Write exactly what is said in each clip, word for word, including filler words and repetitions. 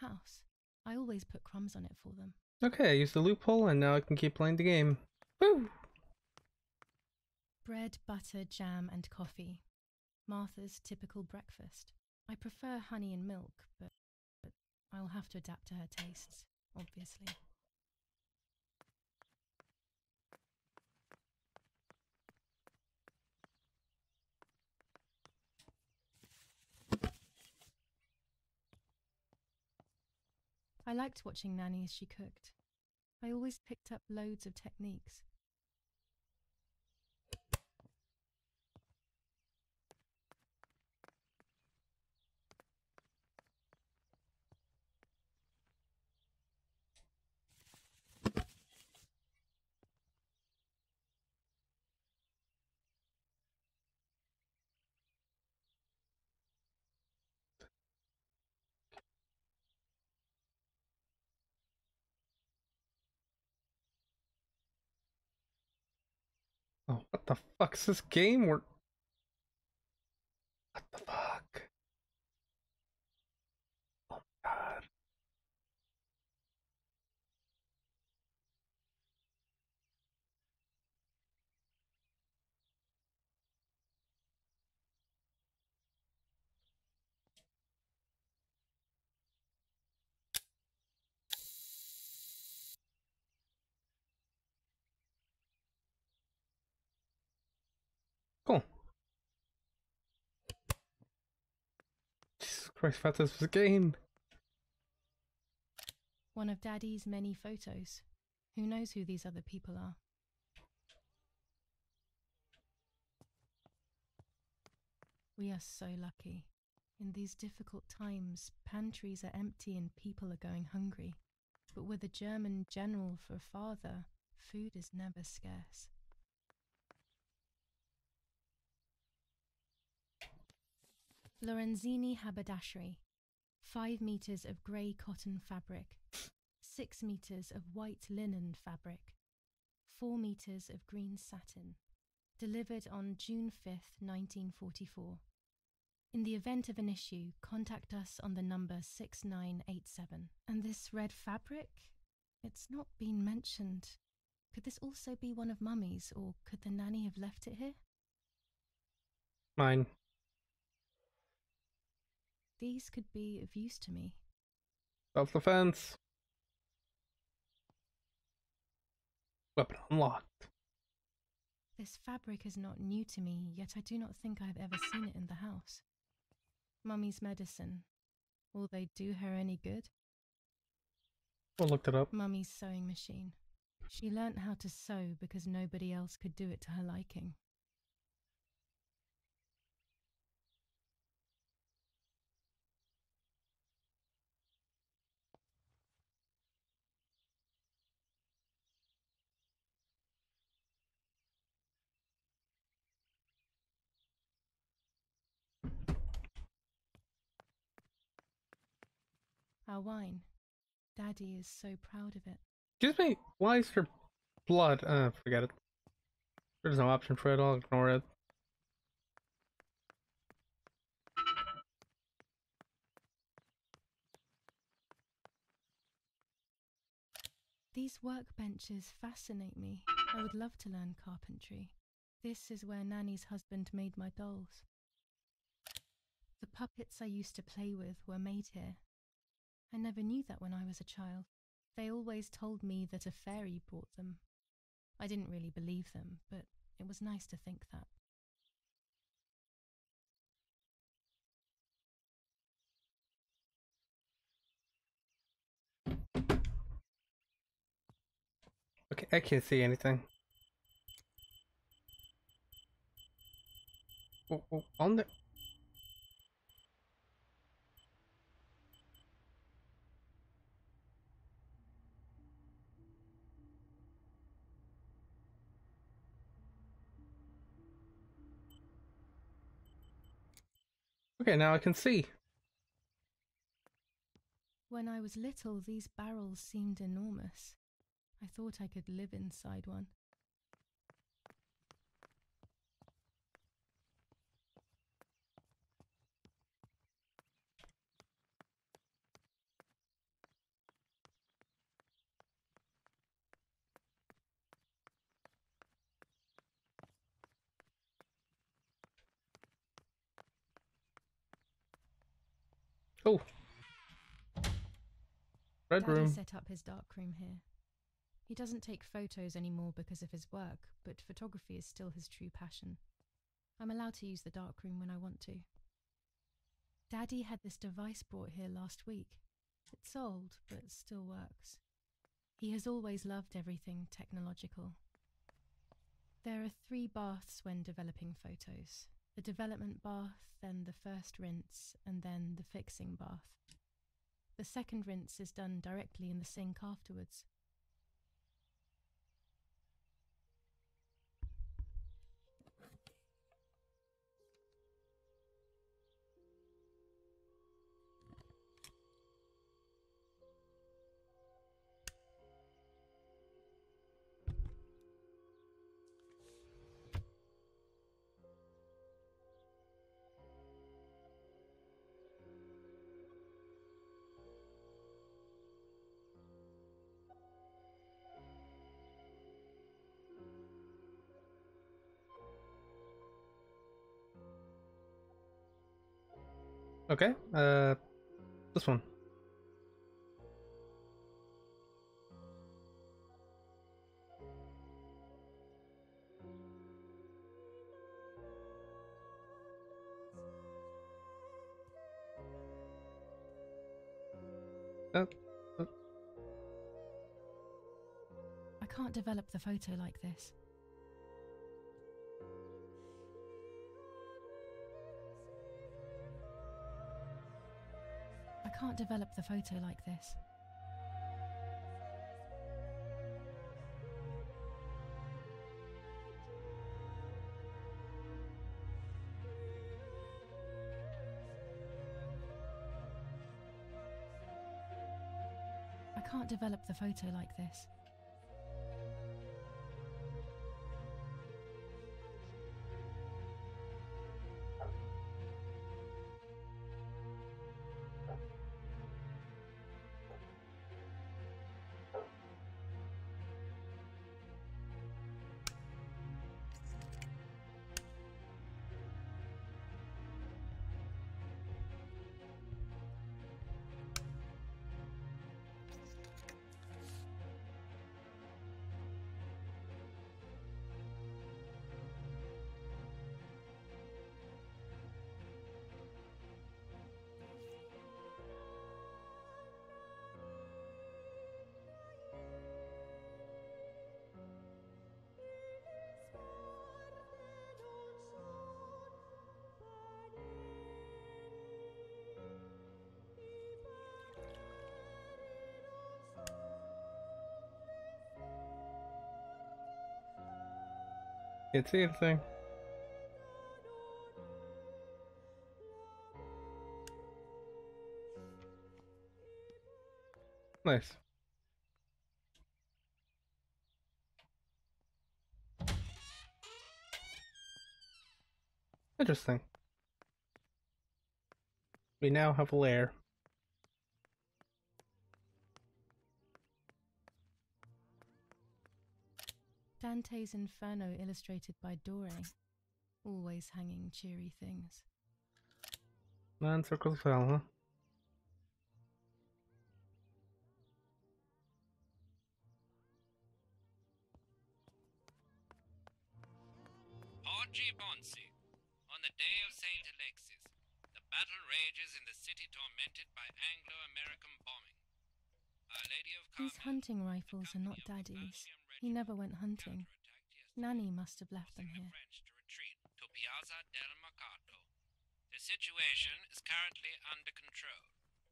house. I always put crumbs on it for them. Okay, I used the loophole and now I can keep playing the game. Woo! Bread, butter, jam, and coffee. Martha's typical breakfast. I prefer honey and milk, but, but I'll have to adapt to her tastes, obviously. I liked watching Nanny as she cooked. I always picked up loads of techniques. Oh, what the fuck's this game? We're... What the fuck? Oh my god. Cool. Jesus Christ, what is this game? One of Daddy's many photos. Who knows who these other people are? We are so lucky. In these difficult times, pantries are empty and people are going hungry. But with a German general for a father, food is never scarce. Lorenzini haberdashery. Five meters of grey cotton fabric. Six meters of white linen fabric. Four meters of green satin. Delivered on June fifth, nineteen forty-four. In the event of an issue, contact us on the number six nine eight seven. And this red fabric? It's not been mentioned. Could this also be one of Mummy's, or could the nanny have left it here? Mine. These could be of use to me. Self-defense. Weapon unlocked. This fabric is not new to me, yet I do not think I have ever seen it in the house. Mummy's medicine. Will they do her any good? We'll look it up. Mummy's sewing machine. She learnt how to sew because nobody else could do it to her liking. Our wine. Daddy is so proud of it. Excuse me, why is there blood? Uh, forget it. There's no option for it, I'll ignore it. These workbenches fascinate me. I would love to learn carpentry. This is where Nanny's husband made my dolls. The puppets I used to play with were made here. I never knew that when I was a child. They always told me that a fairy brought them. I didn't really believe them, but it was nice to think that. Okay, I can't see anything. Oh, oh, on the... Okay, now I can see. When I was little, these barrels seemed enormous. I thought I could live inside one. Oh, red Daddy room. set up his darkroom here. He doesn't take photos anymore because of his work, but photography is still his true passion. I'm allowed to use the darkroom when I want to. Daddy had this device brought here last week. It's old, but still works. He has always loved everything technological. There are three baths when developing photos. The development bath, then the first rinse, and then the fixing bath. The second rinse is done directly in the sink afterwards. Okay, uh, this one. Uh, uh, I can't develop the photo like this. I can't develop the photo like this. I can't develop the photo like this. Can't see anything. Nice. Interesting. We now have a lair. Dante's Inferno illustrated by Dore. Always hanging cheery things. Nine circles of hell, huh? Oggi Bonsi. On the day of Saint Alexis, the battle rages in the city tormented by Anglo-American bombing. Our Lady of These Carmel, hunting rifles are not Daddy's. He never went hunting. Nanny must have left them forcing the here. French to retreat to Piazza del Mercato. The situation is currently under control.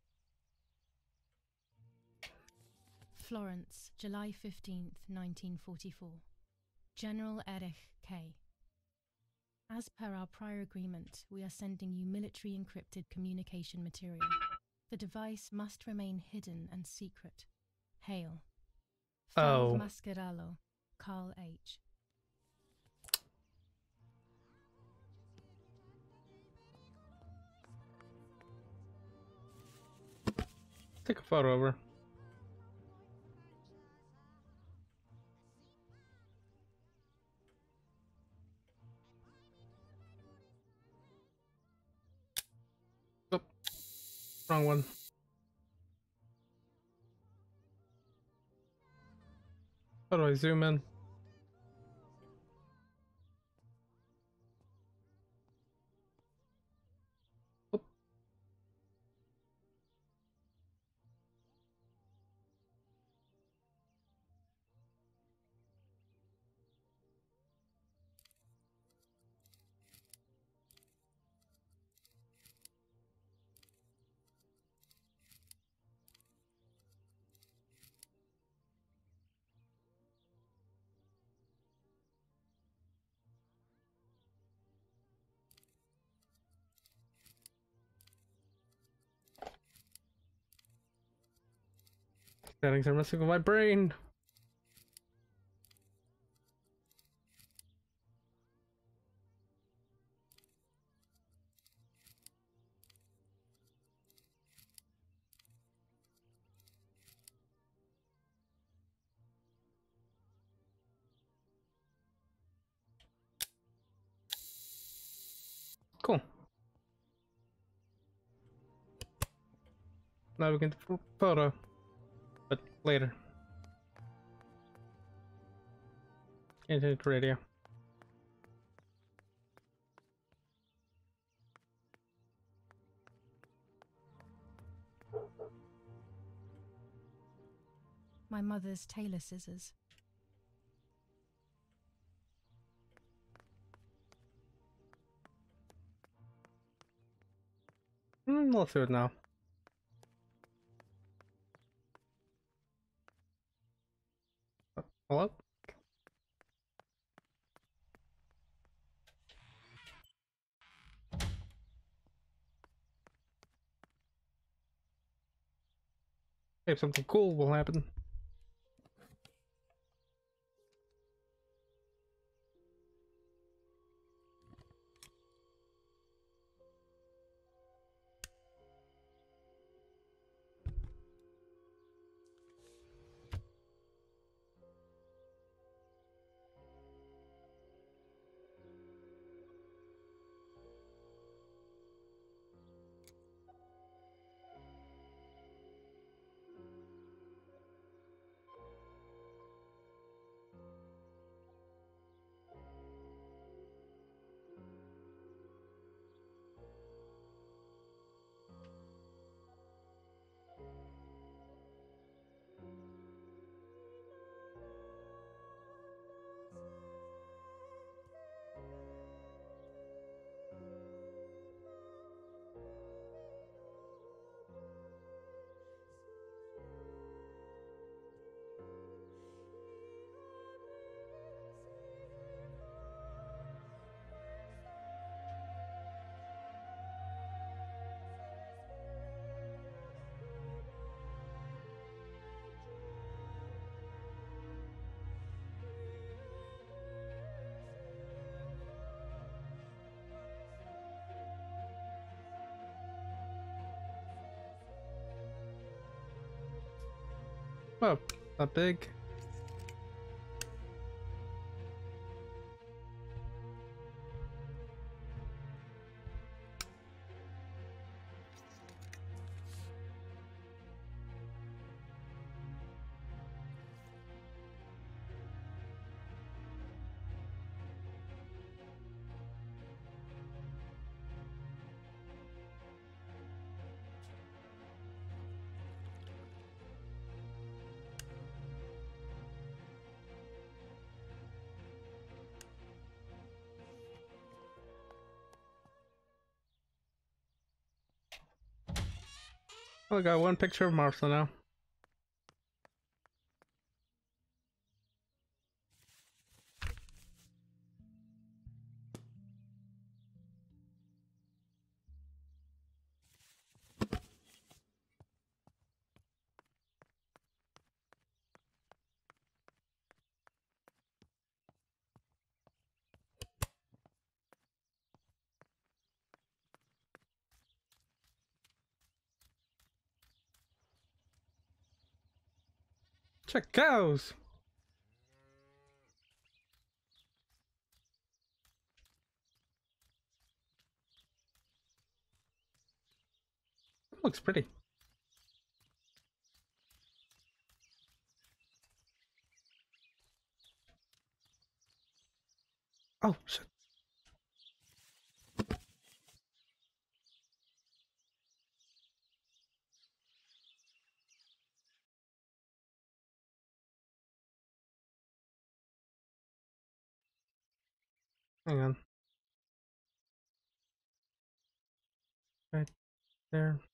Florence, July fifteenth, nineteen forty-four. General Erich K. As per our prior agreement, we are sending you military encrypted communication material. The device must remain hidden and secret. Hail. Oh. Falv Mascherallo, Carl H. Take a photo of her. Oh. Wrong one. How do I zoom in? Oop. Settings are messing with my brain. Cool. Now we can do photo, but later. Internet radio. My mother's tailor scissors. Mm, let's do it now. Uh, Hello? If something cool will happen. Oh, not big. I got one picture of Martha now. Check cows! looks pretty. Oh, shit. Hang on. Right there.